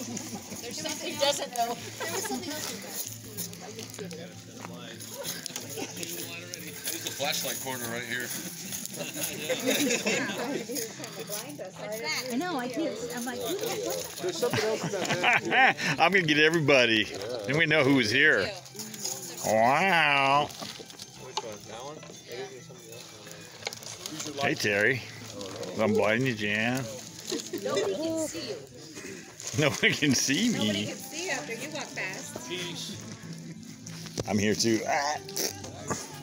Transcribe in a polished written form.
There's something he doesn't know. There was something else in there. There's a flashlight corner right here. I know, I can't. I'm like, what? There's something else about that. I'm gonna get everybody. Then we know who's here. Wow. Hey Terry. I'm blinding you, Jan. Nobody can see you. No one can see Nobody me. can see you after you walk past. I'm here too. Ah.